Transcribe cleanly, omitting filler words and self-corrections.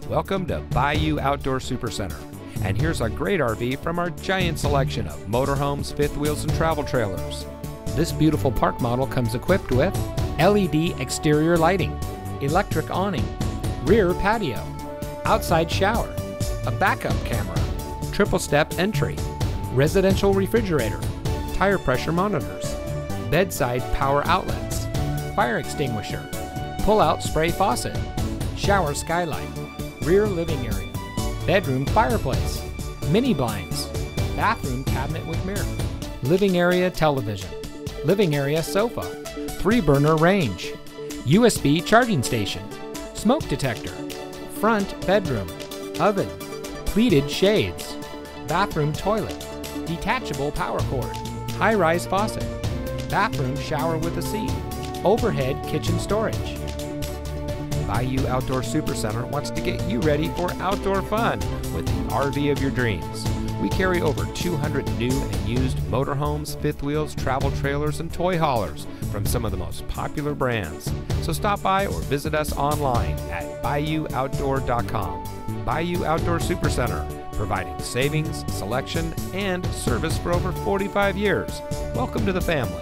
Welcome to Bayou Outdoor Supercenter. And here's a great RV from our giant selection of motorhomes, fifth wheels, and travel trailers. This beautiful park model comes equipped with LED exterior lighting, electric awning, rear patio, outside shower, a backup camera, triple step entry, residential refrigerator, tire pressure monitors, bedside power outlets, fire extinguisher, pull-out spray faucet, shower skylight, rear living area, bedroom fireplace, mini blinds, bathroom cabinet with mirror, living area television, living area sofa, 3-burner range, USB charging station, smoke detector, front bedroom, oven, pleated shades, bathroom toilet, detachable power cord, high-rise faucet, bathroom shower with a seat, overhead kitchen storage. Bayou Outdoor Supercenter wants to get you ready for outdoor fun with the RV of your dreams. We carry over 200 new and used motorhomes, fifth wheels, travel trailers, and toy haulers from some of the most popular brands. So stop by or visit us online at BayouOutdoor.com. Bayou Outdoor Supercenter, providing savings, selection, and service for over 45 years. Welcome to the family.